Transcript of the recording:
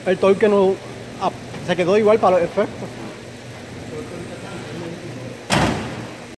el torque no, se quedó igual para los efectos.